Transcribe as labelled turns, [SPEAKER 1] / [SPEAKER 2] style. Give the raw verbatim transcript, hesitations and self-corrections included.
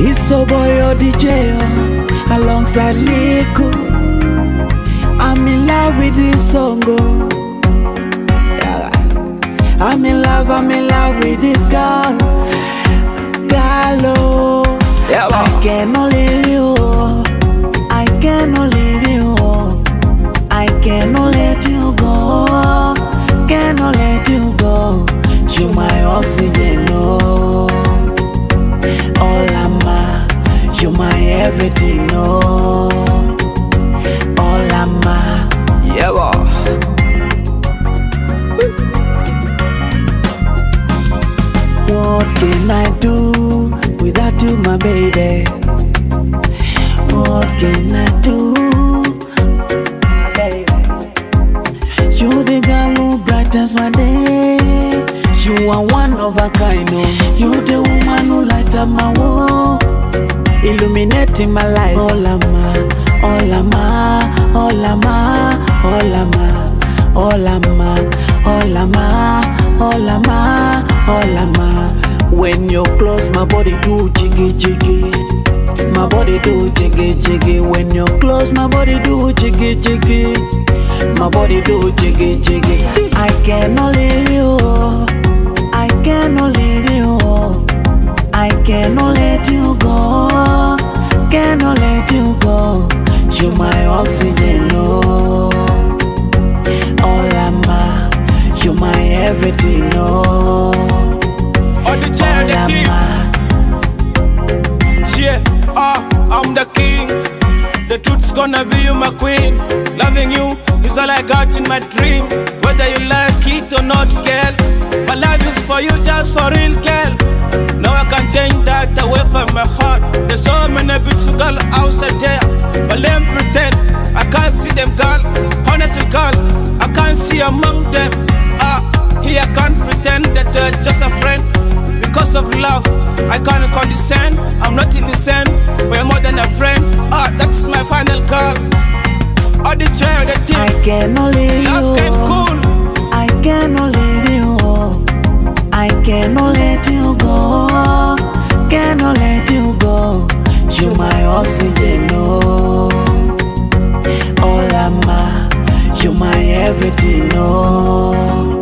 [SPEAKER 1] It's a boy or D J oh, alongside Liku. I'm in love with this song oh. Yeah. I'm in love, I'm in love with this girl. Girl oh. Yeah, I cannot leave you oh. I cannot leave you oh. I cannot let you go. Cannot let you go. You're my oxygen oh. All I'm a, you're my everything, no. All I'm a, yeah, boy. What can I do without you, my baby? What can I do, my baby? You the girl who brightens my day. You are one of a kind, oh. You the woman who light up my world, illuminating my life. All I'm a, all I'm a, all I'm a, all I'm a, all I'm a, all I'm a, all I'm a, all I'm a. When you're close, my body do jiggy jiggy. My body do jiggy jiggy. When you're close, my body do jiggy jiggy. My body do jiggy jiggy. I cannot leave you. I cannot leave you. I cannot let you go. Cannot let you go. You're my oxygen, no. All I'm a, you're my everything, no.
[SPEAKER 2] All the child the king. Yeah, ah, I'm the king. The truth's gonna be you, my queen. Loving you is all I got in my dream. Whether you like it or not, girl, my love is for you, just for real, girl. Now I can change that away from my heart. There's so many beautiful girls outside there, but let them pretend I can't see them, girl. Honestly, girl, I can't see among them. Ah, here I can't pretend that you're just a friend. Because of love, I can't condescend. I'm not innocent, for you're more than a friend. Ah, that's my final call. All the joy, the team.
[SPEAKER 1] I cannot leave you.
[SPEAKER 2] Love can cool.
[SPEAKER 1] I cannot leave you. I cannot let you go. Cannot let you go. You're my oxygen, no. All I'm a, you're my everything, no.